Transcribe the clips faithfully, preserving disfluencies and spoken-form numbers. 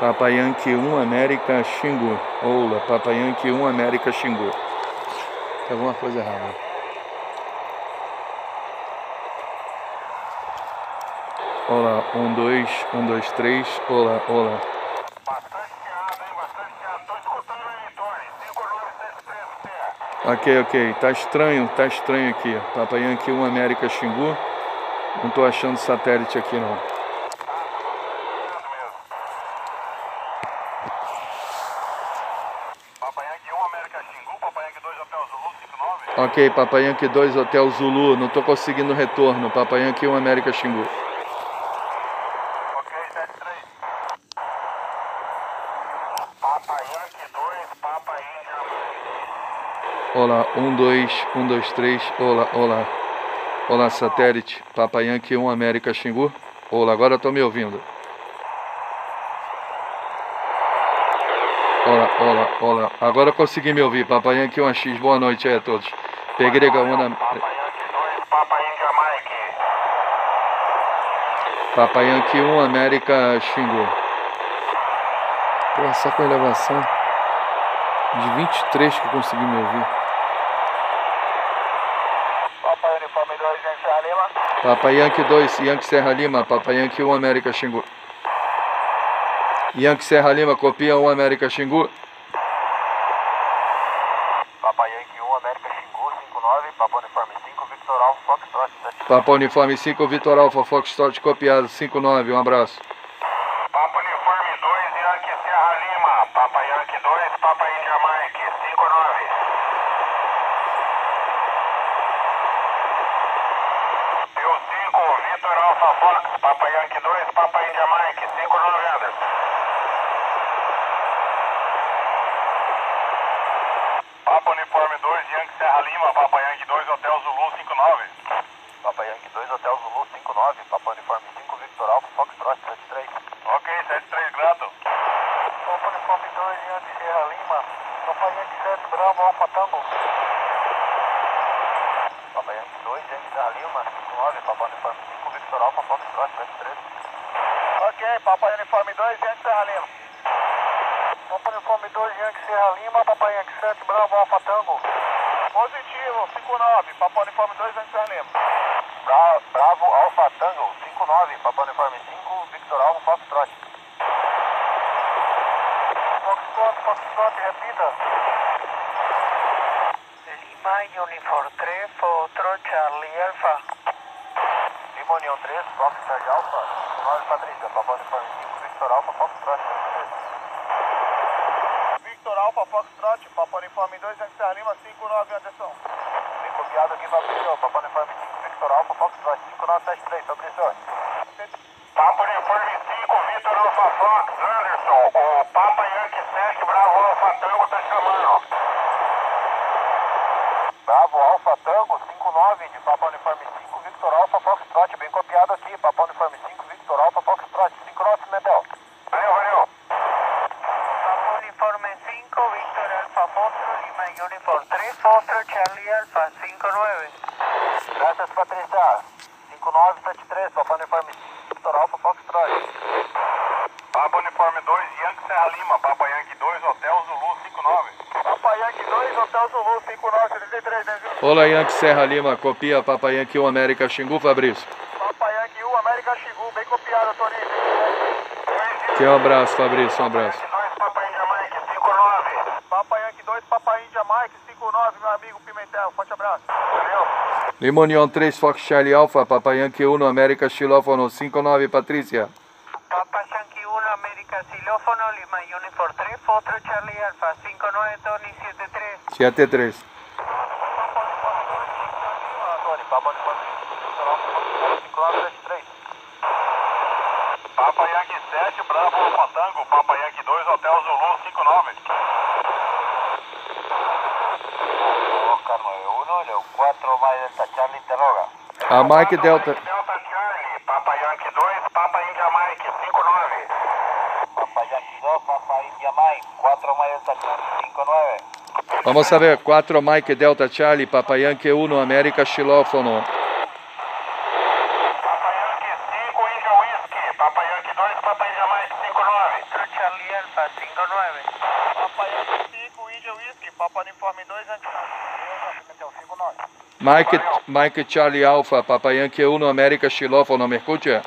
Papa Yankee um, América Xingu. Ola, Papa Yankee um, América Xingu. Tem alguma coisa errada. Olá, um, dois, um, dois, três. Olá, olá. Bastante chiado, hein? Bastante chiado. Tô escutando aí, Tony. cinco nove sete três, Ok, ok. Tá estranho, tá estranho aqui. Papa Yankee um, América Xingu. Não tô achando satélite aqui, não. Papa Yankee um, América Xingu. Papa Yankee dois, Hotel Zulu, cinco nove. Ok, Papa Yankee dois, Hotel Zulu. Não tô conseguindo retorno. Papa Yankee um, América Xingu. Ok, sete três. Papa Yankee dois, Papa Índia. Olá, um, dois, um, dois, três. Olá, olá. Olá, satélite. Papa Yankee um, América Xingu. Olá, agora eu tô me ouvindo. Olá, olá, olá. Agora eu consegui me ouvir. Papa Yankee um X. Boa noite aí a todos. Pegrega um na... Papa Yankee dois, Papa Índia Mike. Papa Yankee um, América Xingu. Pô, só com elevação de vinte e três que eu consegui me ouvir. Papa Uniforme dois, Yankee Serra Lima. Papa Yankee dois, Yankee Serra Lima. Papa Yankee um, América Xingu. Yankee Serra Lima, copia um, América Xingu. Papa Yankee um, América Xingu, cinco nove. Papa Uniforme cinco, Victor Alpha, Foxtrot sete. Papa Uniforme cinco, Vitor Alfa, Foxtrot copiado, cinco nove, um abraço. Papa Uniforme dois, Yankee Serra Lima. Papa Yankee dois, Papa Índia Mike, cinco nove. Pio cinco, Vitor Alpha Fox, Papa Yankee dois, Papa Índia Mike, cinco nove, Anderson. Papa Uniforme dois, Yankee Serra Lima, Papa Yankee dois, Hotel Zulu, cinco nove. Papa Yankee dois, Hotel Zulu, cinco nove. Papa Uniforme cinco, Victor Alpha, Foxtrot sete três. Ok, sete três, grato. Papa Uniforme dois, Yankee Serra Lima, Papa Yankee sete, Bravo, Alpha Tango. Papa Yankee dois, Yankee Serra Lima, cinco nove. Papa Uniforme cinco, Victor Alpha, Foxtrot sete três. Ok, Papa Uniforme dois, Yankee Serra Lima. Papa Uniforme dois, Yankee Serra Lima, Papa Yankee sete, Bravo, Alpha Tango. Positivo, cinco nove, Papa Uniforme dois, Yankee Serra Lima. Bra Bravo, Alpha Tango, cinco nove, Papa Uniforme cinco, Victor Alpha, Foxtrot. Foxtrot, Foxtrot, repita. Lima, Uniforme três, Foxtrot, Charlie Alpha. Lima, União três, Fox, Charlie Alpha, cinco nove, Patrícia, Papa Uniforme cinco, Victor Alpha, Foxtrot. Victor Alpha, Foxtrot, Papa Uniforme dois, Yankee Serra Lima, cinco nove, Anderson. Bem copiado aqui, Fabrício, Papa Uniforme cinco, Victor Alpha, Foxtrot, cinco nove sete três, Fabrício. Papa Uniforme cinco, Victor Alpha Fox, Anderson, o Papa Yankee sete, Bravo Alpha Tango tá chamando. Bravo Alpha Tango, cinco nove, de Papa Uniforme cinco, Victor Alpha, Foxtrot, bem copiado aqui, Papa Uniforme cinco, Victor Alpha, Foxtrot, cinco nove, Medel. Valeu, valeu. Papa Uniforme cinco, Victor Alpha, Foxtrot, Lima, Uniforme três, Foxtrot, Charlie Alpha, cinco nueve. Gracias, Patrícia. cinco nove sete três, Papa Uniforme cinco, Victor Alpha, Foxtrot. Papa Uniforme dois, Yankee Serra Lima, Papa Yankee dois, Hotel Zulu, cinco nove. Papa Yankee dois, Hotel Zulu, cinco nove, trinta e três, né, viu? Olá, Yankee Serra Lima, copia Papa Yankee um, América Xingu, Fabrício. Papa Yankee um, América Xingu, bem copiado, Toninho. Que um abraço, Fabrício, um abraço. Papa Yankee dois, Papa Índia Mike, cinco nove. Papa Yankee dois, Papa Índia Mike, cinco nove, meu amigo Pimentel, forte abraço. Valeu. Lima União três, Fox Charlie Alpha, Papa Yankee um, América Xilófono, cinco nove, Patrícia. Papa Yankee uno, América Xilófono, Lima Uniforme tres, Foxtrot, Charlie Alpha, cinco nueve, Tony, siete tres. siete três. Papa Uniforme cinco nove sete três. Papa Yankee sete, Bravo Alpha Tango, Papa Yankee dois, Hotel Zulu, cinco nove. Oh, Carlos, uno, el cuatro, mais Delta Charlie, interroga. A Mike Delta... Delta Charlie, Papa Yankee dois, Papa Índia Mike, cinco nove. Papa Yankee dois, Papa Índia Mike, quatro mais Delta Charlie, cinco nove. Vamos saber, quatro Mike Delta Charlie, Papa Yankee um, América Xilófono. Papa Yankee cinco, Índia Whisky, Papa Yankee dois, Papa Índia Mike, cinco nove. Mike, Mike Charlie Alpha, Papa Yankee uno, América Xilófono, ¿me escucha?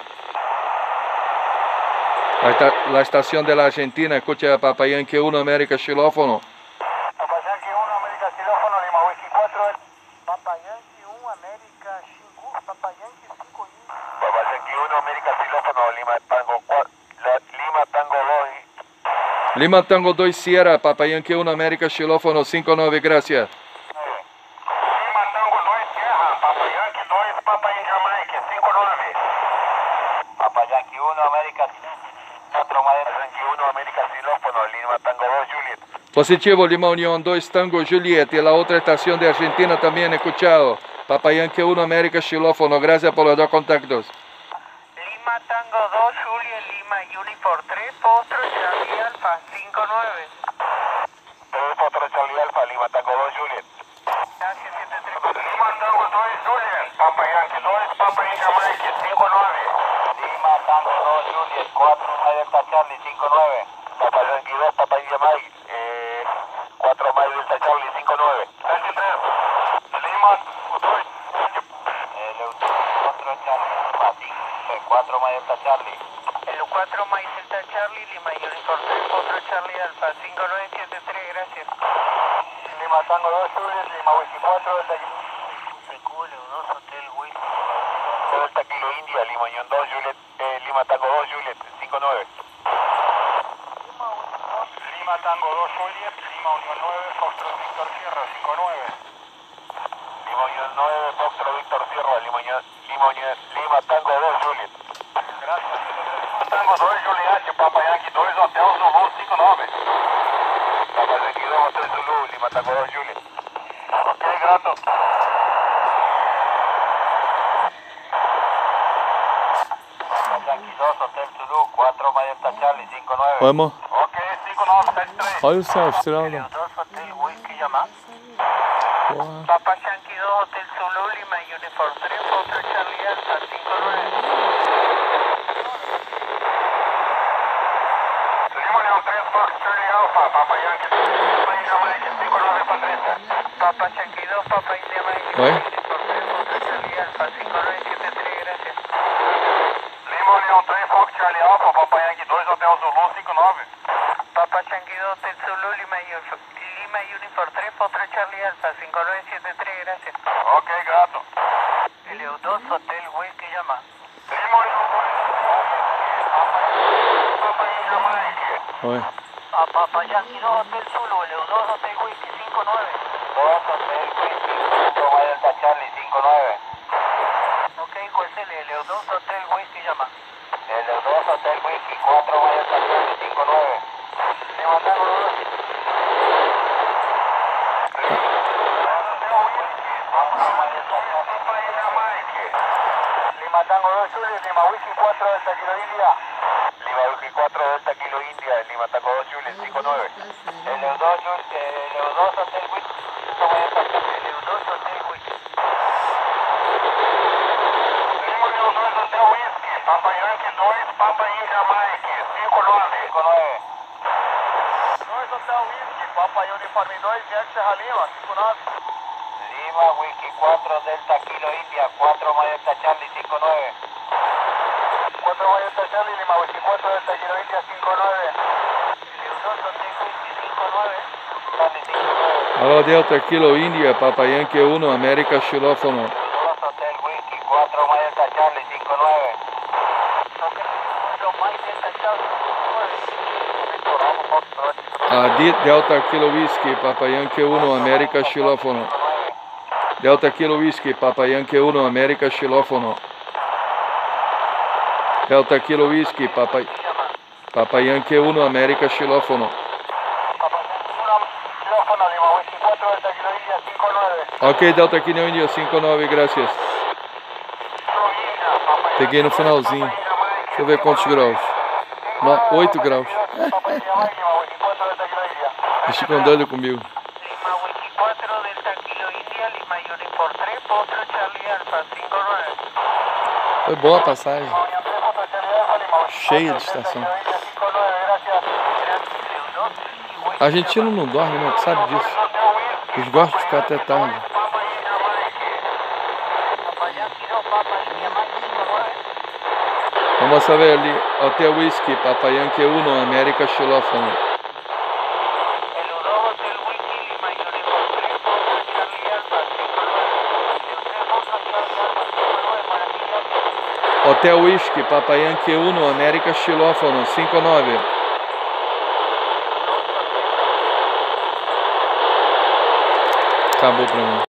La, esta, la estación de la Argentina, escucha Papa Yankee uno, América Xilófono. Papa Yankee uno, América Xilófono, Lima Whisky cuatro. Papa Yankee uno, América Xingu, Papa Yankee cinco. Papa Yankee uno, América Xilófono, Lima Tango cuatro, Lima Tango dos. Lima Tango dos Sierra, Papa Yankee uno, América Xilófono cinco nueve, gracias. Lima Tango dos Sierra, Papa Yankee dos, Papa India Mike cinco nueve. Papa Yankee uno, América cuatro, Yankee uno, América Xilófono, Lima Tango dos Juliet. Positivo, Lima Unión dos Tango Juliet, y la otra estación de Argentina también escuchado. Papa Yankee uno, América Xilófono, gracias por los dos contactos. Lima Tango dos, Juliet, Lima Unifor tres, Potro, Charlie Alfa cinco nueve. tres, Potro, Charlie Alfa, Lima Tango dos, Juliet. Gracias, siete tres. Lima Tango dos, Juliet, Papa Yankee dos, Papa India Mike cinco nueve. Lima Tango dos, Juliet, cuatro, Delta Charlie cinco nueve. Papa Yankee dos, Papa India Mike, eh, cuatro, Delta Charlie cinco nueve. veintitrés. Lima dos, cuatro, Charlie Alfa cinco, cuatro, Delta Charlie. El cuatro, Delta Charlie, Lima Unifor tres, Potro, Charlie Alfa cinco nueve siete tres, gracias. Lima Tango dos, Juliet, Lima Whisky cuatro, Delta Kilo dos, Hotel Whisky. Delta Kilo India, Lima Unión dos, Juliet, eh, Lima Tango dos, Juliet, cinco nueve. Lima Tango dos, Juliet, Lima Unión nueve, Foxtrot Víctor Sierra, cinco nueve. Lima Unión nueve, Foxtrot Víctor Sierra, Lima Unión, Lima Unión, Lima Tango dos, Juliet. Gracias. Lima Tango dos, Juliet, Papa Yankee dos, Hotel Zulu cinco nueve. Papa Yankee dos, Hotel Zulu, Lima Tango dos, Juliet. Ok, grato. Papa Yankee dos, Hotel Zulu, cuatro, Delta Charlie cinco nueve. Vamos. Ok, cinco nueve sete tres. Olha o céu estrelado. dos, Hotel Whisky, llamar. Porra. Papa Yankee dos, Hotel Zulu, Lima Unifor tres, Potro, Charlie Alfa cinco nueve. Lima Unión tres, Fox Charlie Alfa, Papa Yankee dos, Papa India Mike cinco nueve Patricia. Papa Yankee dos, Papa India Mike ¿Oye? Unifor tres, Potro, Charlie Alfa cinco nueve siete tres, gracias. Lima Unión tres, Fox Charlie Alfa, Papa Yankee dos, Hotel Zulu cinco nueve. Papa Yankee dos, Hotel Zulu, Lima Unifor, Lima Unifor tres, Potro, Charlie Alfa cinco nueve siete tres, gracias. Ok, grato. L U dos, Hotel Whisky, llama. Lima Unión dos, Papa India Mike. Oi. A Papa Yankee dos, Hotel Zulu, L U dos, Hotel Whisky cinco nueve. dos, Hotel Whisky, cuatro, Delta Charlie cinco nueve. Ok, ¿cuál es el L U dos, Hotel Whisky, llama? L U dos, Hotel Whisky, cuatro, Delta Charlie cinco nueve. Lima Tango dos. Lima Tango dos, Juliet, Lima Whisky cuatro, Delta Kilo India. Lima Whisky cuatro, Delta Kilo India, Lima Tango dos, Juliet, cinco nueve. L U dos, L U dos, Hotel Whisky, L U dos, Hotel Whisky. Lima Unión dos, Hotel Whisky, Papa Yankee dos, Papa India Mike, cinco nueve. cinco nueve. dos, Hotel Whisky, Papa Uniform dos, Jack Serra Lima, cinco nueve. Lima Whisky cuatro, Delta Kilo India, cuatro, Delta Charlie cinco nueve. cuatro, Delta Charlie, Lima Whisky cuatro, Delta Kilo India cinco nueve. L U dos, Hotel Whisky cinco nueve. Charlie cinco nueve. Alô, Delta Kilo India, Papa Yankee uno, América Xilófono. dos, Hotel Whisky cuatro, Delta Charlie cinco nueve. cuatro, Delta Charlie cinco nueve. Adit Delta Kilo Whisky, Papa Yankee uno, América Xilófono. Delta Kilo Whisky, Papa Yankee uno, América Xilófono. Delta Kilo Whisky, Papa, Papa Yankee uno, América Xilófono. Ok, Delta Kilo India cinco nueve, gracias. Peguei no finalzinho. Deixa eu ver quantos graus. No, oito graus. Deixa com doido comigo. Lima Whisky cuatro, Delta Kilo India, Lima Unifor tres, Potro, Charlie Alfa cinco nueve. Foi boa a passagem. Cheia de estação. Argentino não dorme, né? Tu sabe disso. Eles gostam de ficar até tarde. Papa Yankee dos, Papa India Mike cinco nueve. Vamos a ver ali, Hotel Whisky, Papa Yankee uno, América xilófono. El uno Hotel Whisky, Lima Uniform tres, Foxtrot Charlie Alpha cinco nueve. Y usted Foxtrot Charlie Alpha cinco nueve para aquí Yankee. Hotel Whisky, Papa Yankee uno, América xilófono, cinco nove. Acabou pra mim.